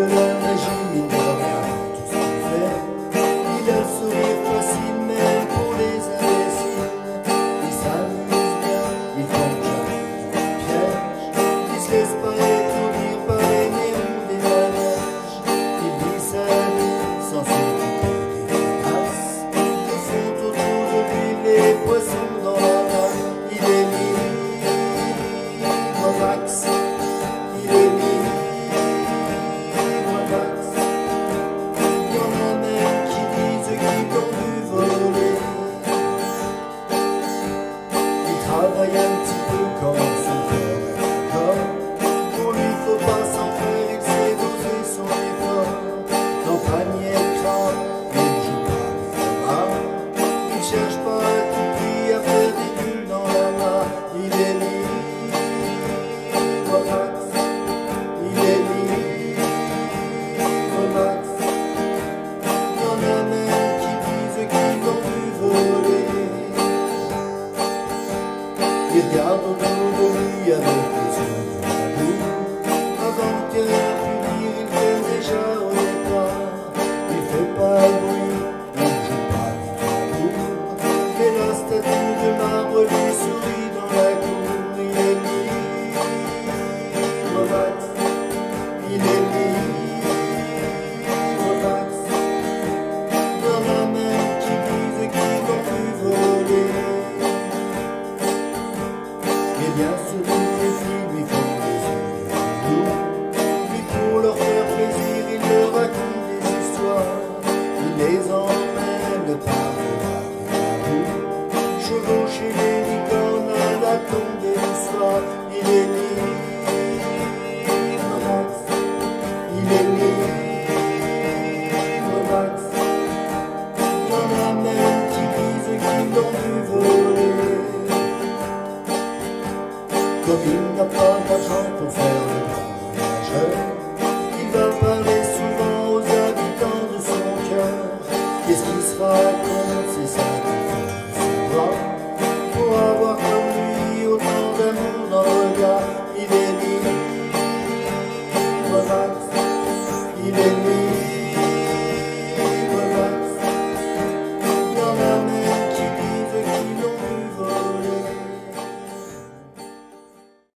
de la magie, mine de rien, tout ce qu'il fait. Il a le sourire facile, même pour les imbéciles. Il s'amuse bien, il tombe jamais dans le piège. Il se laisse pas étourdir par les néons des manèges. Il vit sa vie sans s'occuper des menaces que font autour de lui les poissons dans la mer. Il est libre max. Il est libre. Travaille un petit peu quand son corps est d'accord. Pour lui faut pas s'en faire, il sait doser son effort. Campagne et crabe, il joue pas les bras. Il cherche pas à tout prix à faire des bulles dans la main. Il est libre max. Il est libre max. Y'en a même qui disent qu'ils l'ont vu voler. Il regarde autour de lui avec les yeux d'amour. Avant de rien pu dire, il fait déjà au départ. Il fait pas de bruit, il joue pas du tambour. Mais la statue de marbre lui sourit dans la cour. Il est libre max. Il est libre max. Y'en a même qui disent qu'ils l'ont vu voler. Et bien sûr toutes les filles lui font des yeux doux. Puis pour leur faire plaisir, il leur raconte des histoires. Il les emmène par l'amour, chevaucher les licornes à la tombée du soir. Il est libre max. Il est libre max. Y'en a même qui disent qu'ils l'ont vu voler. Comme il n'a pas d'argent pour faire